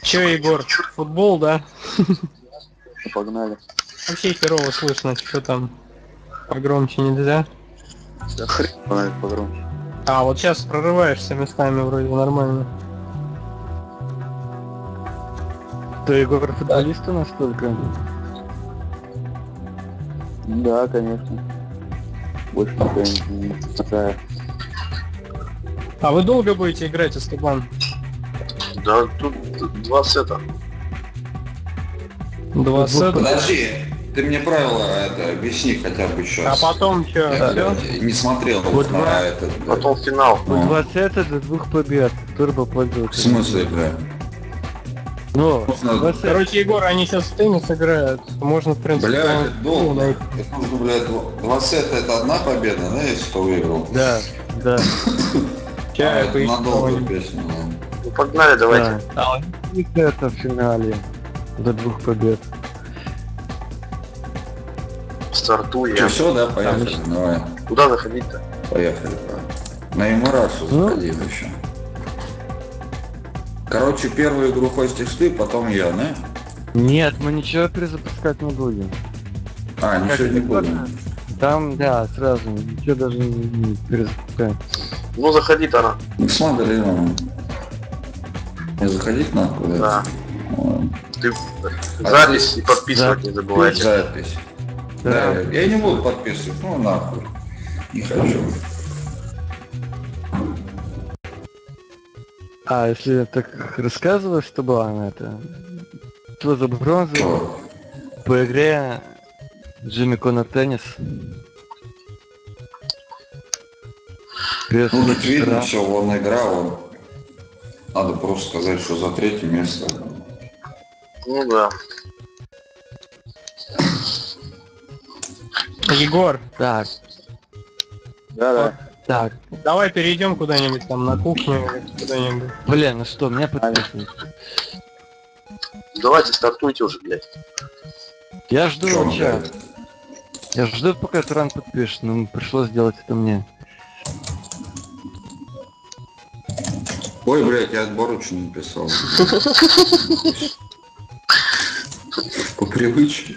Че, Егор, футбол, да? Погнали. Вообще херово слышно, что там погромче нельзя. Да хрен знает погромче. А, вот сейчас прорываешься местами вроде нормально. Ты, Егор, футболист у нас только? Да, конечно. Больше никто не знаю. А вы долго будете играть, Эстебан? Да, тут два сета. Два сета? Подожди, ты мне правила это объясни хотя бы еще. А потом что? Я не смотрел Вот на два. этот. Потом финал. Ну, 2 сета до 2 побед. Турбо в пользователь. смысле, бля? Ну, Можно- 2 сета. Короче, Егор, они сейчас в теннис играют. Можно, в принципе, Бля, долго. найти. Это нужно, блядь, два сета это одна победа, да, если кто выиграл? Да, да. Ща я это поищу надолго кого-нибудь. песня, да. Ну погнали, давайте. Да. И это в финале. До 2 побед. Стартуем. Че, все, да, поехали, давай. Куда заходить-то? Поехали, да. На Эмирасу Ну. заходи еще. Короче, первую игру хостишь ты, потом я, да? Нет, мы ничего перезапускать не будем. А, ничего Как не это будем. Там, да, сразу, ничего даже не перезапускаем. Ну заходи, Тара. Ну, смотри, ну. Не заходить надо куда-то? Да. Ладно. Ты запись и подписывать Да. не забывайте. Запись. Да. Да, я не буду подписывать, ну нахуй. Не хочу. А, если так рассказываешь, что была она это... Что за бронзу Что? по игре Джимми Коннор Теннис? Ну тут видно все, вон игра, вон. Надо просто сказать, что за третье место. Ну да. Егор, Так, Да. так. давай перейдем куда-нибудь там на кухню или куда-нибудь. Блин, ну что, меня подписывают. Давайте стартуйте уже, блядь. Я жду Чё, вообще. блядь? Я жду, пока Туран подпишет, но пришлось сделать это мне. Ой, блядь, я отборочку не писал. По привычке.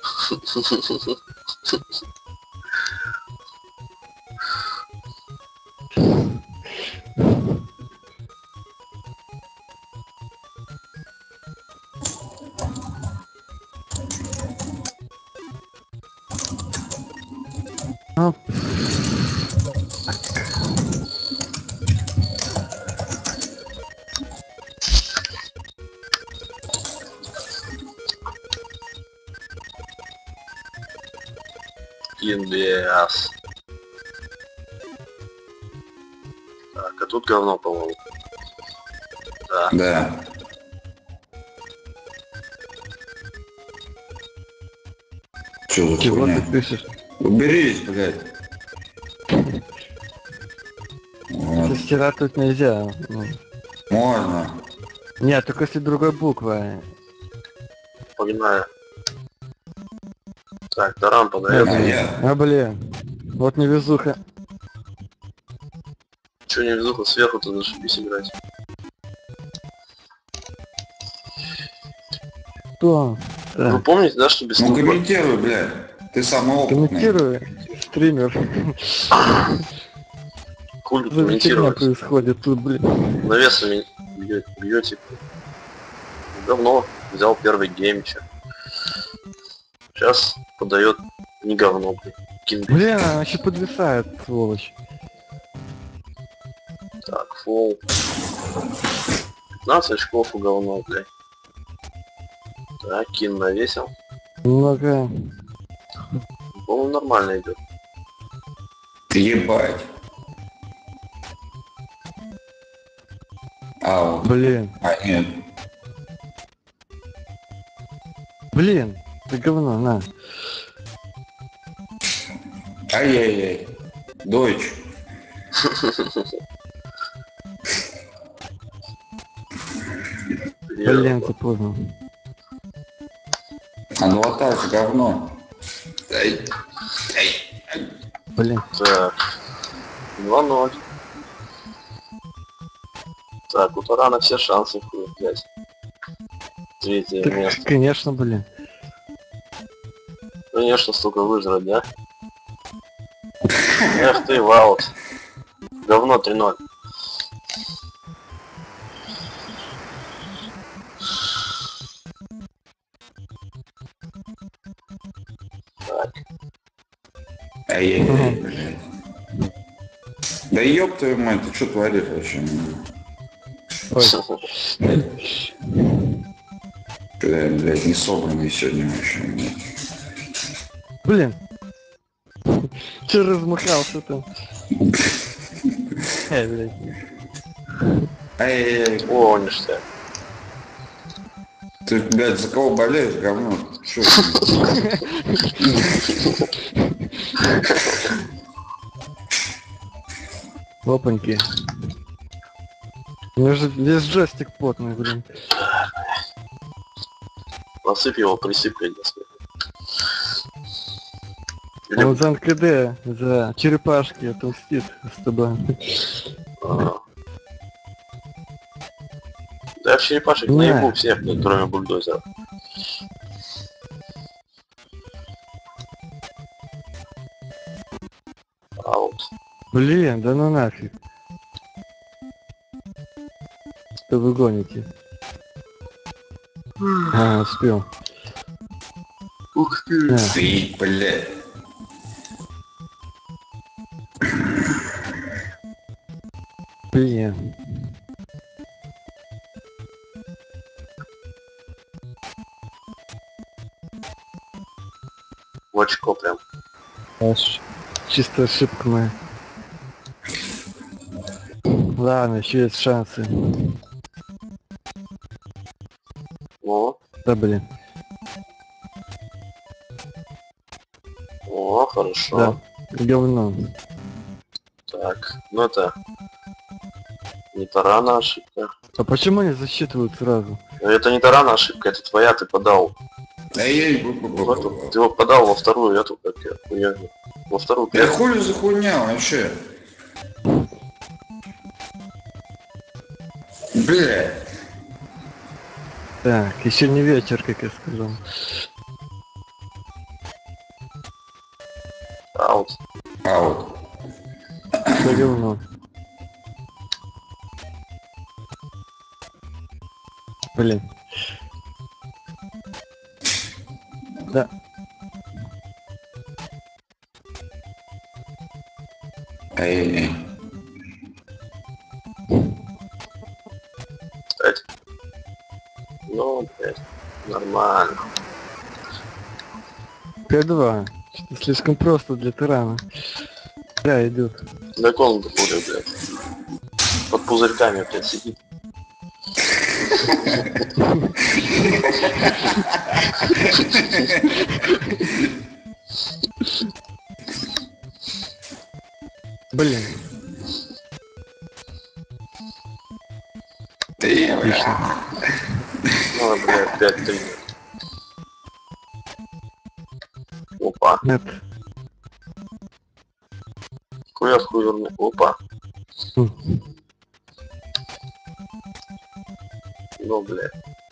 Ну, Инвес. Так, а тут говно, по-моему. Да. Да. Че за чего хуйня? ты пишешь? Уберись, блядь. Вот. Стирать тут нельзя. Ну. Можно. Нет, только если другой буква. Погнали. Так, Таран подает. А я? А блин. Вот невезуха. Чё не везу, сверху-то зашибись играть. Что? Вы помните, да, что без Ну трупа? комментируй, блядь. Ты самый опытный. Комментирую. Стример. Хуй тут Что за фигня комментировать. происходит тут, блин? Навесами бьете. Говно. Взял первый геймча. Сейчас подает не говно, блин. Кинг. Блин, она еще подвисает, сволочь. Так, фол. 15 очков у говно, блядь. Так, кин навесил. Ну-ка. По-моему, нормально идет. Ебать. Аут. Блин. А, нет. Блин. Ты говно, на. Ай-яй-яй. Дойч. Блин, ты поздно. Адвотаж говно. Ай. Блин. Так. 2-0. Так, у Тарана все шансы, хуй, блядь. Третье Так, место. конечно, блин. Конечно, столько выжрать, да? Эх ты, Ваут. Говно 3-0. Так. Ай-яй-яй, блядь. Да ёб твою мать, ты что творишь вообще? Блядь, не собранный сегодня вообще. Блин. Че размахался там? Блядь. Ай-яй-яй. О, ништяк. Ты, блядь, за кого болеешь, говно? Чё? Опаньки. У меня же весь джойстик потный, блин. Насыпь его присыпкой, если. Или... Он за НКД, за черепашки отомстит с тобой. А. Да я в черепашек Не. наебу всех, кроме бульдозера. Аут. Блин, да ну нафиг. Что вы гоните? А, успел. Ух ты. А, Ты, блядь. блин. В очко прям. Чисто ошибка моя. Ладно, еще есть шансы. О, Да блин. о, хорошо. Да. Говно. Так, ну это не тарана ошибка. А почему они засчитывают сразу? Это не тарана ошибка, это твоя, ты подал. Ай-яй, Ты его подал во вторую эту, как я хуйню. Во вторую да пятую. хули за хуйня вообще? Бля. Так, еще не вечер, как я сказал. Аут. Аут. Что говно. Блин. Да. Ай-яй-яй. Кстати. Ну, блядь, нормально. 5-2. Что-то слишком просто для тирана. Да, идут. Да он хули, блядь. Под пузырьками, блядь, сидит. Блин. Ты, бля. Отлично. Ну, блядь, 5-3. Опа. Нет. Хуя хуерный. Опа. М, Ну, блядь.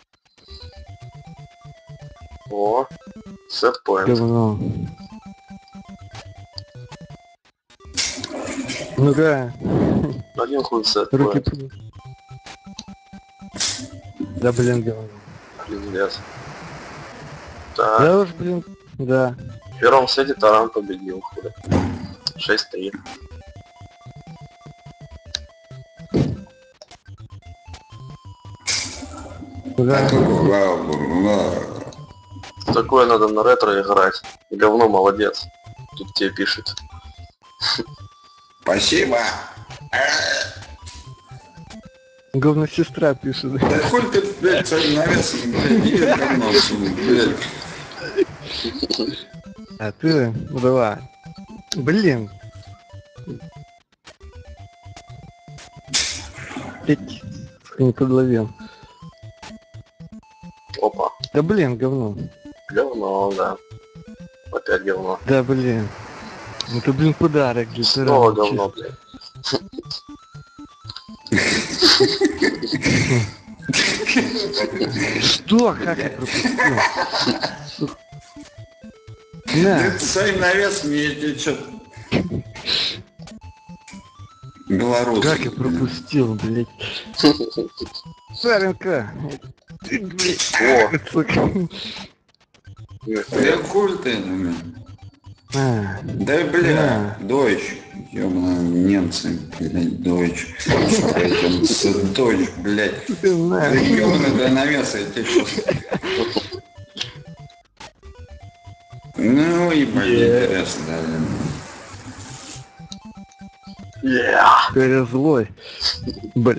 О. Сетпоинт. Говно. Ну-ка. Один хуй Руки... сетпоинт. Да блин, говно. Пиздец. Так. Да уж, блин. Да. В первом сете Таран победил, хули. 6-3. Да. Такое надо на ретро играть. Говно молодец. Тут тебе пишет. Спасибо. Говно сестра пишет. Да хуй ты, блядь, своим навесом, блядь, иди говно отсюда, блядь. А ты, ну давай. Блин. Пить. Не подловил. Опа. Да блин, говно. Говно, да. Опять говно. Да блин. Ну это, блин, подарок для Снова тирана. говно, блядь. Что? Как я пропустил? На. Ты своим навесом мне что? Белорус. Как я пропустил, блядь. Саренко. Ты, блядь. О, Сука. Да хуй ты, ну, А, да бля, дойч. Ёбаные немцы, блядь, дойч. Дойч, блядь. ты на. Да ёбаный до навеса, я тебе сейчас. Ну и, блядь, интересно, да. yeah. Перезлой. Блин.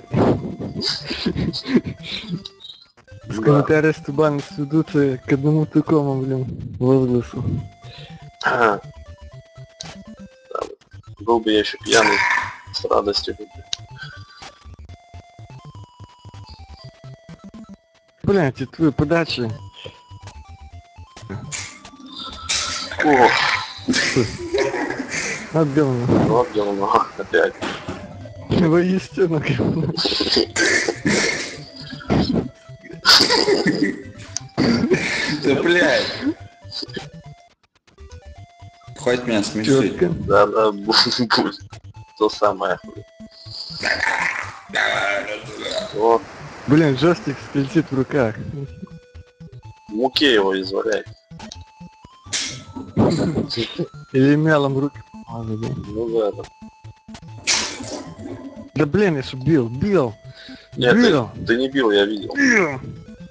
С Да. комментария Стебана сведутся к одному такому, блин, возгласу. Да. Был бы я еще пьяный с радостью. Блин, эти твои подачи. О, Отбил меня. вот говно опять. Воистину, говно. Да, блядь. Хватит меня смешить. Чётко. Да, будет то самое. О, Блин, джойстик скользит в руках. в муке его изваляй. Или мелом руки. помазать, да? Ну да. Да блин, я ж бил. Нет, Бил. ты не бил, я видел. Бил.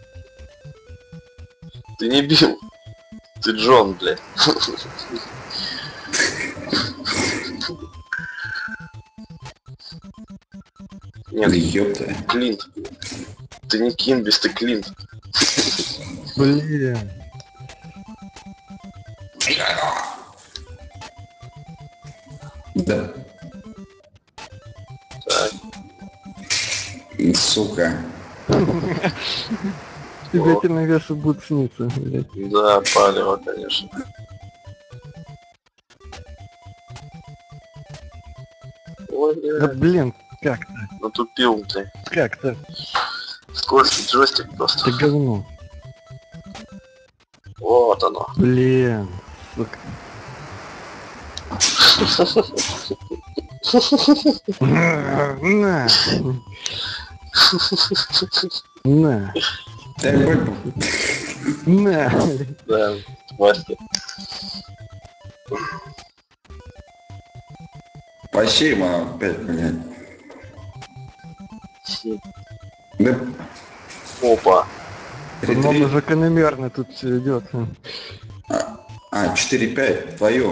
Ты не бил. Ты Джон, блядь. Да Нет, ёпта. Клинт. Ты не Кинбис, ты Клинт. Блин. Да, Так, сука. Тебе О. эти навесы будут сниться, блядь. да, палево, конечно. Ой, Да блядь, блин, как натупил ты. как-то. Скользкий джойстик просто. Это говно. Вот оно. Блин. Сука. На. На. Да, блядь. На. Да, мастер. Спасибо опять, блядь. Да, Опа. По-моему, ретри... закономерно тут все идет. 4-5, твое.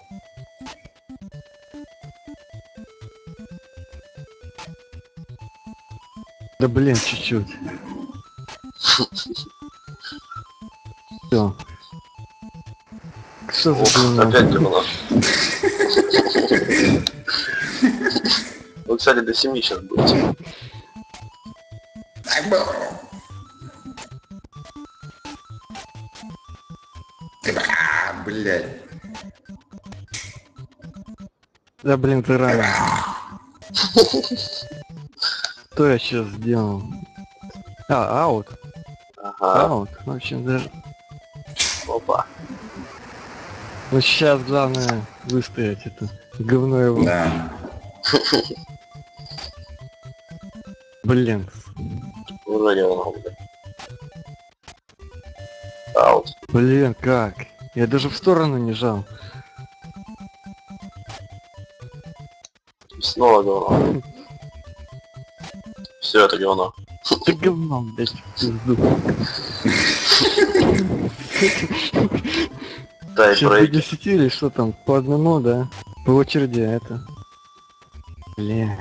Да блин, чуть-чуть. Все. Что за Ох, говно? опять говно. Вот, кстати, до 7 сейчас будет. Блядь. Да блин, ты рано. Что я сейчас сделал? Аут. Ага, Аут. В общем, даже... опа. Вот сейчас главное выстоять это говно его. Да. Блин. Уже говно, блядь. Аут. Блин, как? Я даже в сторону не жал. Снова говно. Все, это говно. Ты говно, блядь, в пизду. Дай Сейчас по брейки. 10 или что там? По одному, да? По очереди это. Бля.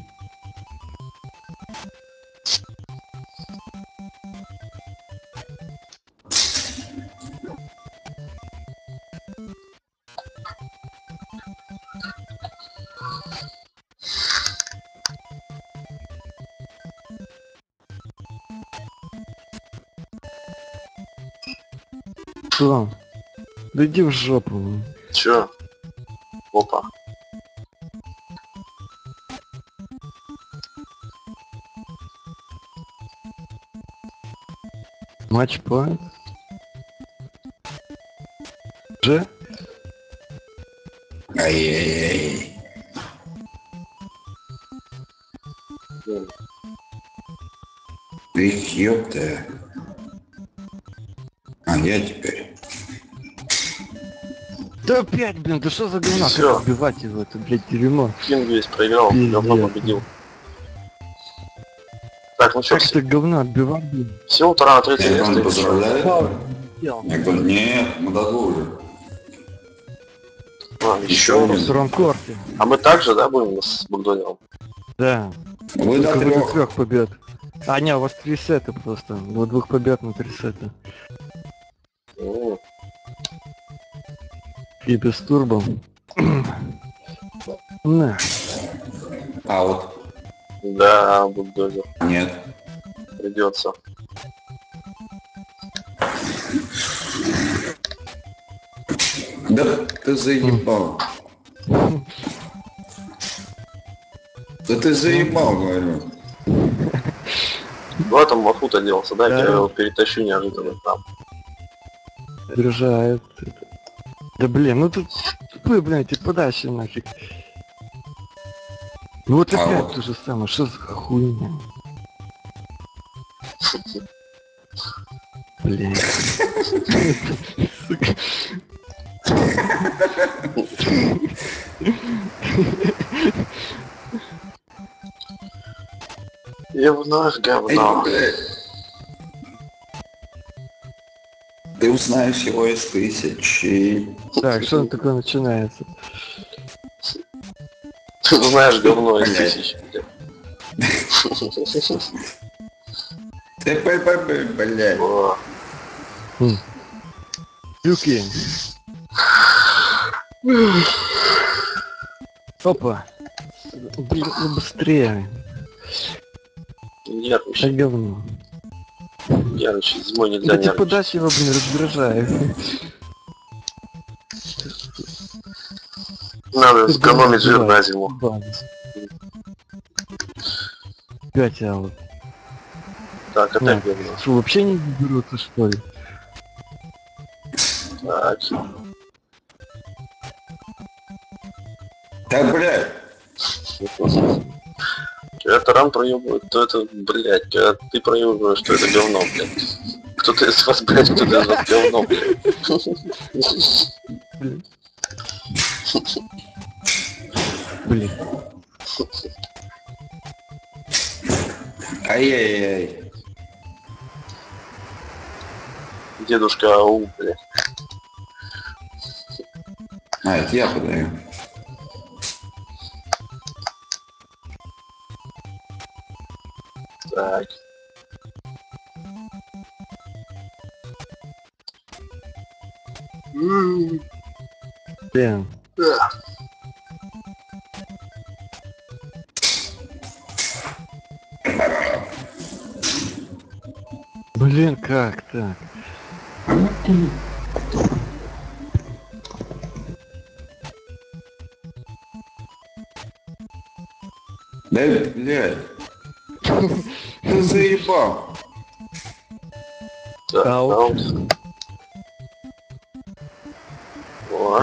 Что? Да иди в жопу. Чё? Опа. Матчпоинт. Же? Ай-яй-яй. Их ёпта. А я теперь. Да опять, блин, да что за говна? Всё. Как убивать его, это, блядь, дерьмо. Кинг весь проиграл, Пиздец. говно победил. Так, ну что, Как это говно отбивать, блин? все, 2-3 Я место. вам и всё. поздравляю. Делал. Я говорю, нет, мы уже. А, Еще еще. В один. втором корте. А мы также, да, будем с Бульдогером? Да. Вы до Только вы до 3. 3 побед. А, не, у вас 3 сета просто. До 2 побед на 3 сета. М, И без турбо. На. Аут. Да, Бульдогер. Нет. Придется. Да ты заебал. Да ты заебал, говорю. Ну, там Мафута делался, да, Да. я его перетащу неожиданно там. Заряжает. Да блин, ну тут тупые, блядь, и подальше нафиг. Ну вот А опять вот. то же самое, что за хуйня? Блин. Сука. И вновь Эй, говно. блядь. Ты узнаешь его из 1000. Так, что он такое начинается? Ты знаешь говно из Блядь. 1000. Ты блядь. О, Юки. Опа. Блин, ну быстрее. нервничай, Так говно. нервничай, зимой нельзя Да ты нервничать. подачи его, блин, раздражает. Надо сэкономить жир на зиму. Опять я вот. Так, Нет. опять говно. Что, вообще не берутся, что ли? Так, Да, блядь. когда Таран проебывает, то это, блядь, когда ты проебываешь, то это говно, блядь. Кто-то из вас, блядь, кто-то из вас говно, блядь. Блин. Ай-яй-яй. Дедушка ау, блядь. А, это я подаю. Так. Блин. Блин, как так? Да, блядь. Ты заебал. Так, Аут. аут. О,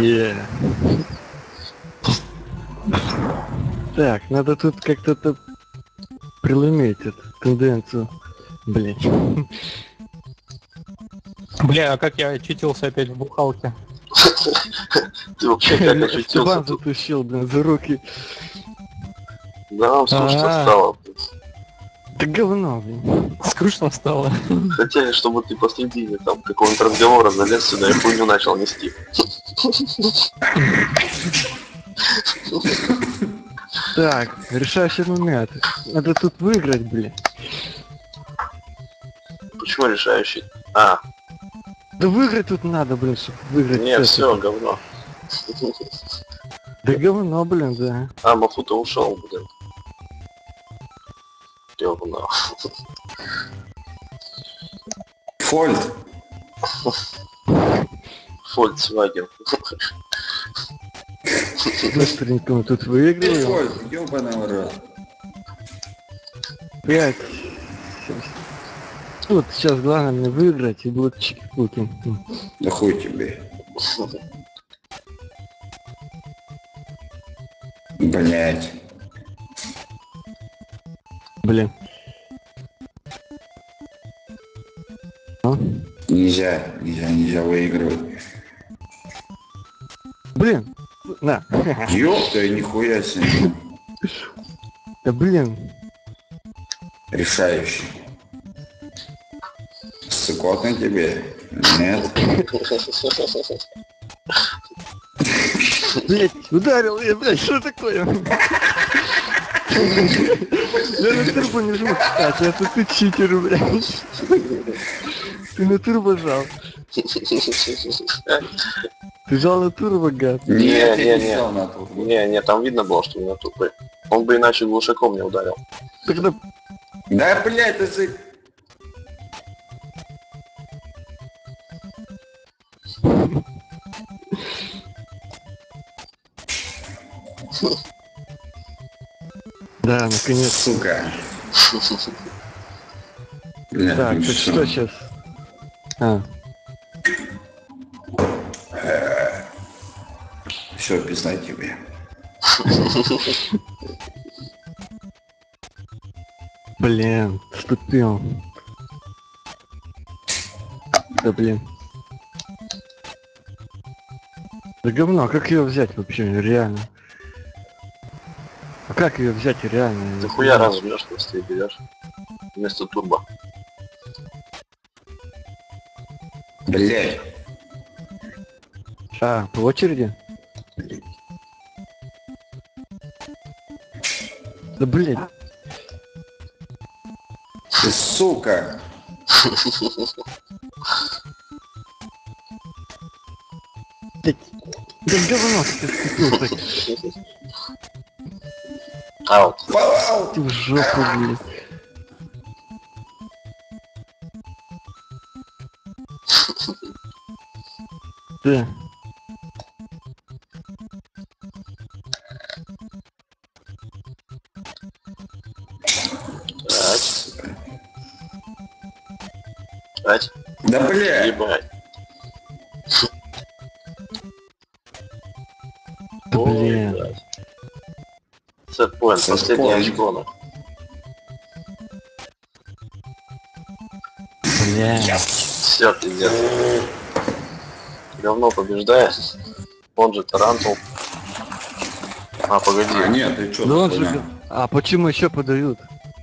Так, надо тут как-то преломить эту тенденцию. Блин. Бля, а как я очутился опять в бухалке? ты вообще как Степан очутился тут? затащил, блин, за руки. Да, вам скучно А-а. стало. Да говно, блин. Скучно стало. Хотели, чтобы ты посредине там какого-нибудь разговора залез сюда и хуйню начал нести. Так, решающий момент. Надо тут выиграть, блин. Почему решающий? А, Да выиграть тут надо, блин, чтобы выиграть. не, сет. все, говно. Да говно, блин, да. А, Мафута ушел, блин. Говно. Фольд. Volkswagen. Быстренько мы тут Ты выигрываем. Фольд, ёбаный в рот. 5. Тут сейчас главное мне выиграть и будут чики-пуки. Да хуй тебе. Блять. Блин. А? Нельзя выигрывать. Блин. На. Ёпта, нихуя себе. Да блин. Решающий. Сыкотно тебе? Нет. Блять, ударил я, блять, что такое? Я на турбо не жму, кстати, это ты читер, блядь. Ты на турбо жал. Ты жал на турбо, гад. Нет, я не Не. взял на турбо. Не, там видно было, что не тупой. Он бы иначе глушаком не ударил. Тогда... Да, блядь, ты... Да, наконец. Сука. Блядь, Так, ну так всё. что сейчас? А, Все, пизда тебе. блин, вступил. Да блин. Да говно, а как ее взять вообще, реально? А как ее взять реально? Ты хуя раз жмешь, просто и берешь. Вместо турбо. Блядь. А, по очереди? Да блин. Ты сука. Блять. Да говно ты вступил так. Аут. Пау! Ты в жопу, блин. Да. Брать. Да блядь. Ебать. Да Ой, блин. блядь. Сетпоинт, Сетпоинт. последнее очко. Ну. Бля. Все, пиздец. Говно побеждает. Он же Тарантул. А, погоди. А, нет, ты чё? Ну он за же... хуйня? А почему еще подают?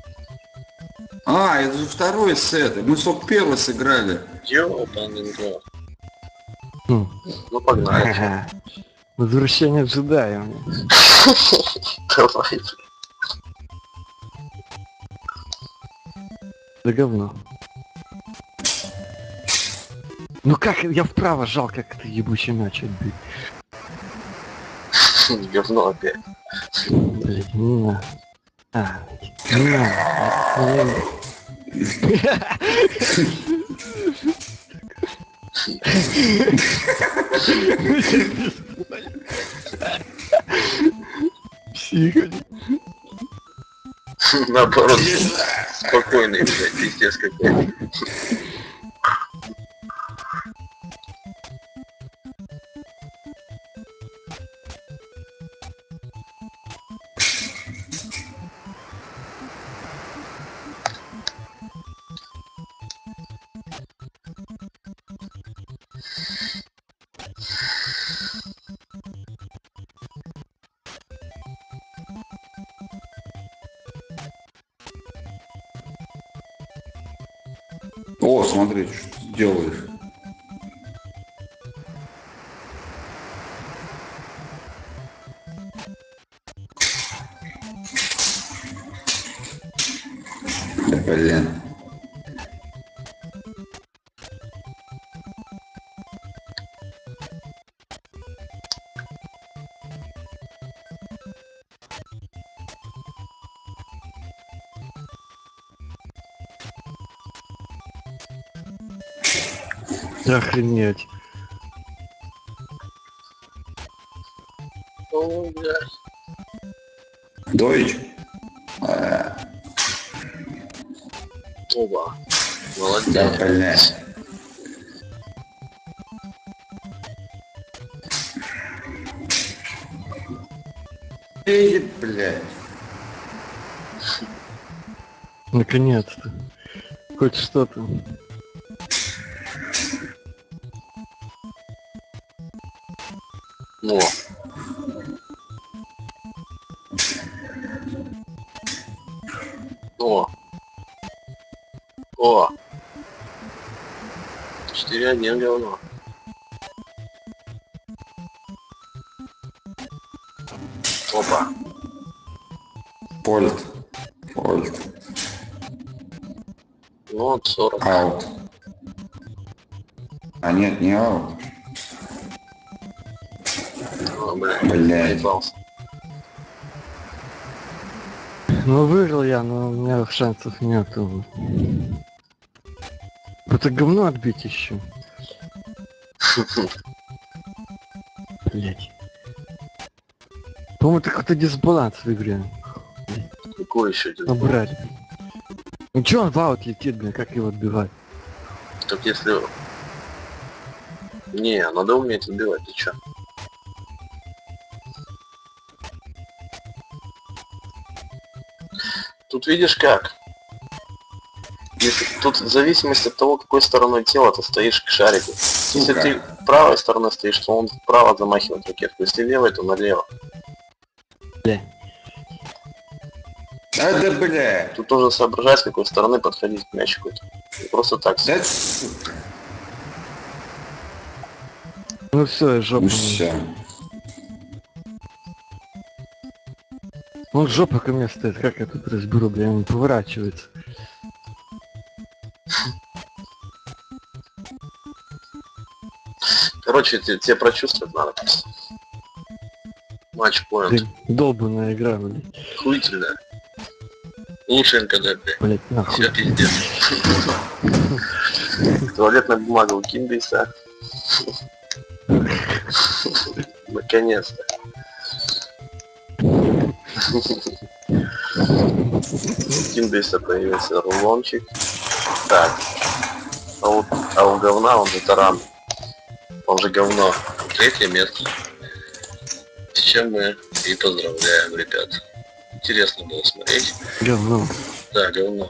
А, это же второй сет. Мы только первый сыграли. Ёбаный рот. Хм. Ну погнали. Ага. Возвращение ожидаем. Давай. Да говно. Ну как, я вправо жал, как это ебучий мяч отбить. Говно опять. Блять, не надо. А, не надо. Психа. Наоборот. Спокойный, блядь, пиздец какой. О, смотри, что ты делаешь. Да блин. Охренеть. О, блядь. Дойч. Оба. Молодец. Да, блядь. Эй, блядь. Наконец-то. Хоть что-то. О. О. О. 4-1 говно. Опа. Польт. Польт. Ну вот 40. Аут. А нет, не аут. О, блядь. Блядь. Заебался. Ну выиграл я, но у меня шансов нету. Это говно отбить еще. Блять. По-моему, это какой-то дисбаланс в игре. Какой еще один? Набрали. Ну чё он в аут летит, блин, как его отбивать? Так если... Не, надо уметь отбивать, ты чё? Тут видишь как? Если, тут в зависимости от того, какой стороной тела ты стоишь к шарику. Если Сука. ты правой стороной стоишь, то он вправо замахивает ракетку. Если левой, то налево. Бля. Да, блядь. Тут нужно соображать, с какой стороны подходить к мячику. Не просто так. Да, сука. Ну все, я жопу. Ну всё. Он жопа ко мне стоит, как я тут разберу, бля, он поворачивается. Короче, тебе прочувствовать надо. Матч-поинт. Блин, долбаная игра, блядь. Хуительная. Лучшенько, да, блядь. Блять, нахуй. Все пиздец. Туалетная бумага у Кинбейса. Наконец-то. У Кинбейса появился рулончик. Так. А у говна он ветеран. Он же говно. Третье место. С чем мы и поздравляем, ребят. Интересно было смотреть. Говно. Да, говно.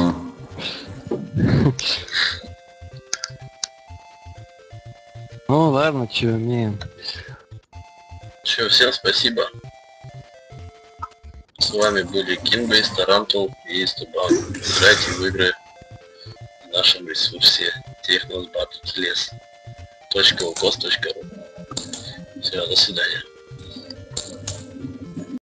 Ну ладно, чё, умеем. Все, всем спасибо. С вами были Kinbase, Tarantul и Стубан. Играйте в игры в нашем ресурсе technosbattleless.ukos.ru. Все, до свидания.